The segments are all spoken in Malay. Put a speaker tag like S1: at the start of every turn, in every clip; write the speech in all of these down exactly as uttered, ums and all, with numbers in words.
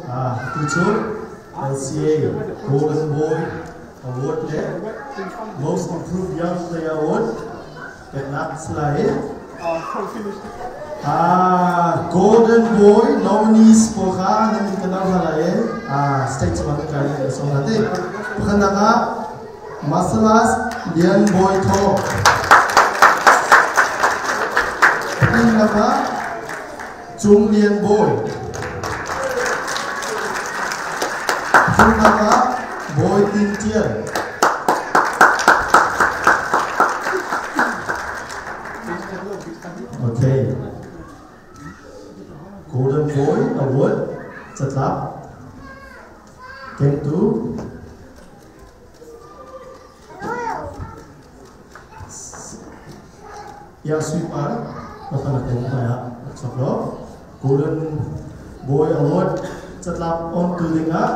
S1: à từ trước L C A Golden Boy Award there Most Improved Young Player Award get nắp slide à Golden Boy nominees for kha namin kanal halai à stage one kali song hati bukan naka Masalas Lian Boy Tho bukan naka Chung Lian Boy bukan naka Boy Tin Tian okay Golden Boy Award tetap came to yang sweeper apa nak tengok ya sebab Golden Boy Award tetap on to dengar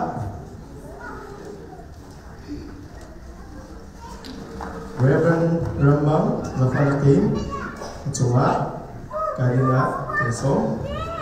S1: Reverend Rambang Zafar Tim cuma kalinya besok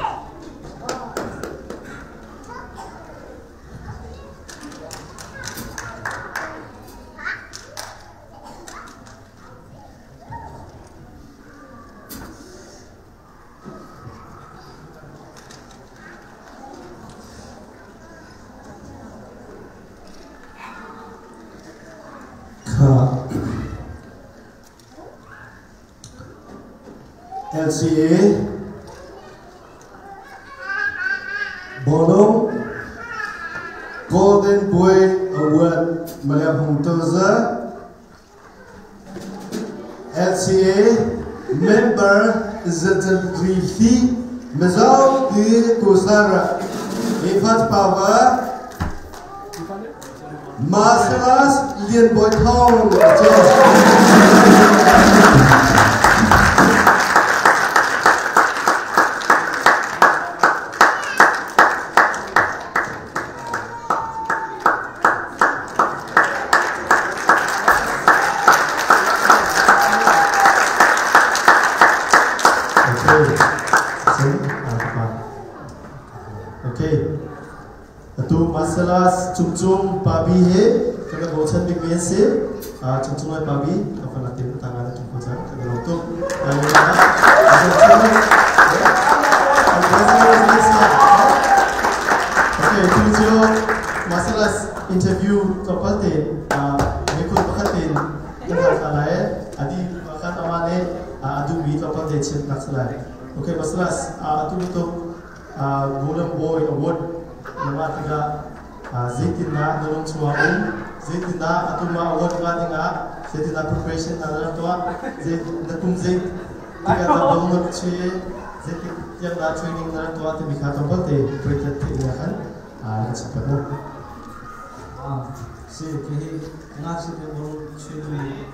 S1: L C A Bolong Golden Boy Award Malayam Humtoza L C A Member Zatul Rifi Mazal Di Kusara Ifat Power Masalas Lian Boy Tong Masalah cum-cum pabi he kena bosan big mese ah cum-cum ai pabi apa nak tim tangan tu bosan kena untuk ayo nak okay tujuh masalah interview kapal te ah mekut bakatin kita kalai adi bakat amane adu bi kapal te cip nak selai okay masalah atu untuk Golden Boy Award nama tiga Zaitina dorong suaun Zaitina atuma award ka tinga Zaitina preparation na lang to Zait natung Zait tiga na download che Zait yang na training na lang to ate bikata bote prepared tinga kan ah nagsapat mo ah si kini nga si dorong training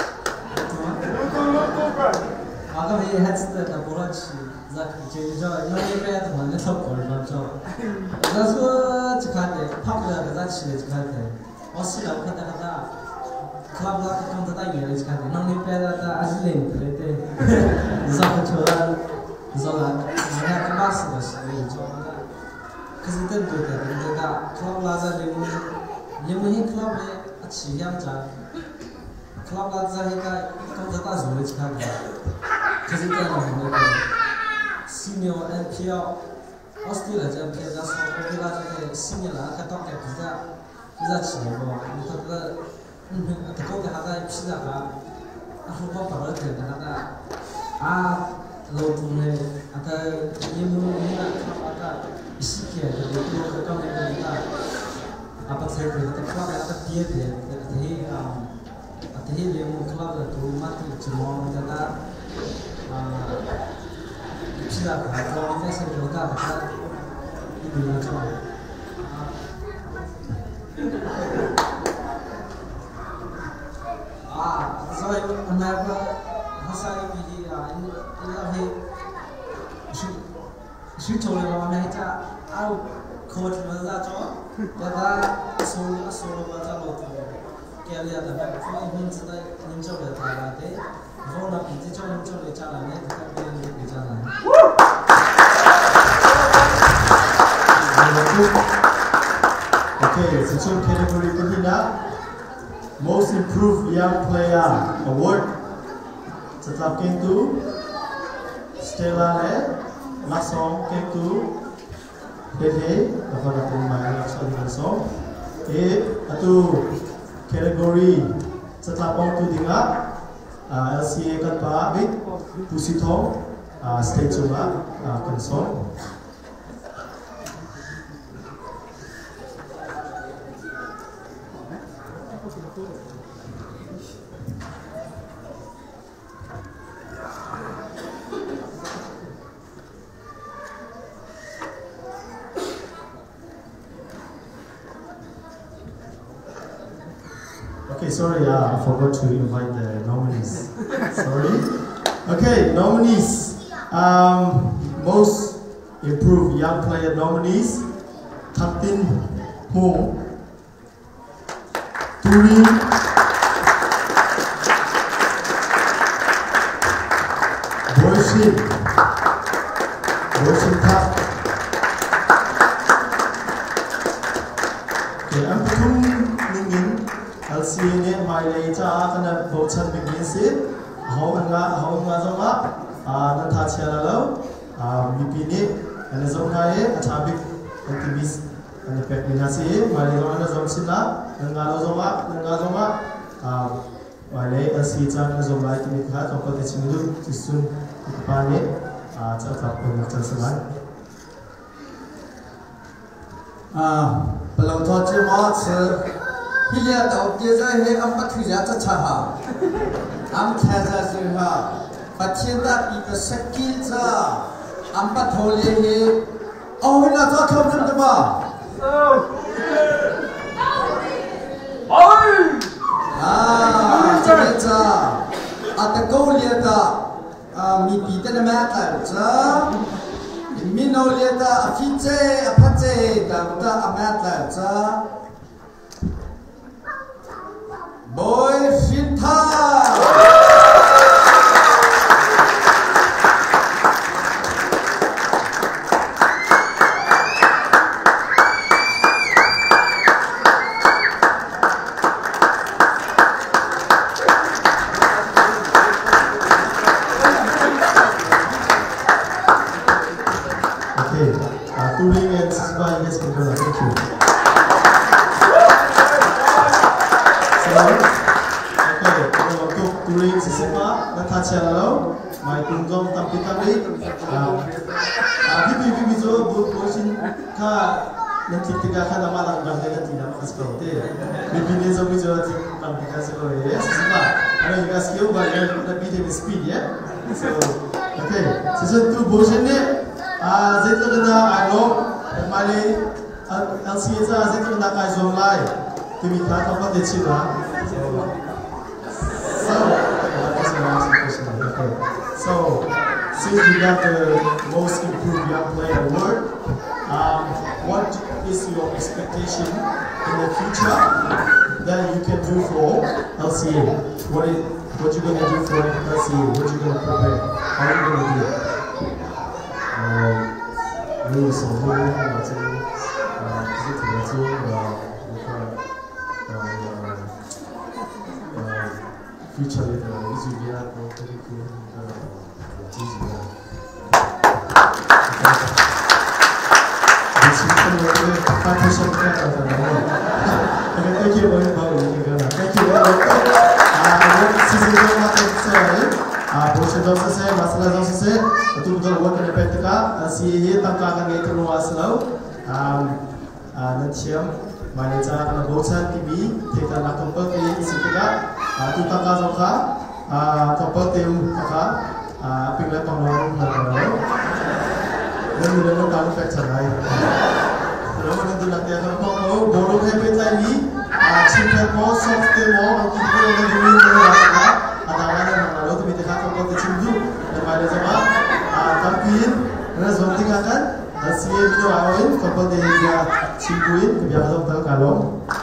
S1: aga he headset na borat zak jejo nani pe ta bhanne सब गर्छ जसको चिखाते फाप्ला गजा छिले चिखाते अस्सी लाख खता खता क्लब ला कम त ताइ हेरे चिखाते ननि पे त आजले निकलेते जक छोरा जला यहाँ के पास बस ये जो किसी दिन तो ते का क्लब ला जा लेमु लेमु ही क्लब है अच्छी याम जा क्लब ला जा है का कम त ता जुले चिखाते किसी दिन तो senior N P L Australia jam dia dah sampai bila jadi senior lah kata dia bisa bisa cium oh kata kata kau dah ada bisa apa aku kau pada dia kata ah lo tu ni ada ni mulu ni nak apa isi kia jadi tu kata dia kata apa saya dia kata kalau ada dia dia kata he kata he dia mau kalau tu mati cuma kata Sila kalau kita sebut kata itu macam ah saya kenapa saya begini ini ini si si cowok orang macam aku coach macam tu kata solo solo macam tu kaya dia dah kalau pun sedai ninjau dah ada kalau nak pergi cowok ninjau dah jalan ni kita pergi jalan
S2: Okay, section category Kahina, Most Improved Young Player Award. Setelah itu, Stella Le, Langsung itu, Dede, dapat dapat main langsung langsung. Eh, atau kategori setelah itu tinggal L C A kan Pak Bit, Pusitong, stage juga konsol. Okay, sorry, uh, I forgot to invite the nominees. Sorry. Okay, nominees. Um, most improved young player nominees: Captain Hong, Turi, Boyshin, Boyshin Tap. Okay, I'm Ningin. L C A ni mai lei cha kana voucher begins it. How nga how nga zonga na tha chela lo B P ni ana zonga e achabik activist ana pek ni nasi mai lei zonga na zong sila nga lo zonga nga zonga mai lei L C A cha na zonga ti ni kha to ko te chimidu tisun pa ni a cha cha ko na cha salan
S3: a pelau tho che ma che Hilia tau tiada he ampat hilia cacaha, am tiada seha, patienda pi kesekil ca, ampat hole he, oh hilia tak kau kan tema. Ah, tiada ca, atau kau lihat mi pi tiada macam ca, minau lihat afice apace, dah dah amat ca. Boy Shinta.
S2: Okay, uh, Turing and Sisba, yes, controller. Thank you. Okay, untuk Turing Sisba, nanti saya lalu, mai tunjong tapi tapi, bibi bibi jo buat bosin ka nanti tiga kan nama lang dah nanti nama kasih deh. Bibi ni jo bijo nanti tapi kasih kau ya, Sisba. Ada juga skill bagian lebih dari speed ya. So, okay, season two bosin ni. Ah, saya tu kena anu, malai L C A saya tu kena kai zong lai, tu minta apa tu cina. So, that's the last question. Okay. So, since you got the most improved young player award, um, what is your expectation in the future that you can do for L C A? What is what you gonna do for L C A? What you gonna prepare? How you gonna do it? Lu semua macam kita macam future itu isu dia atau kurikulum isu dia. Disini kita pakai software atau apa? Thank you very much. Thank you very much. Ah, sisi dua macam saya. Ah, proses dosa saya, masalah dosa saya, betul-betul buat kena petika. Si ini tangkakan itu luas lalu. Nanti yang mana cara kena bosan T V, kita nak kompet di sitika. Tu tangkap zoka, kompet tim maka, pinglet panggung lalu. Dan mudah-mudahan kamu pecah lagi. Lalu nanti nanti akan kau borong hebat lagi. Cipet mau, soft mau, kita boleh dulu dengan ada-ada lalu tu kita akan buat cimdu dan pada zaman tampil dan zonting akan si video awal kapal dia cimduin kebiasaan kalau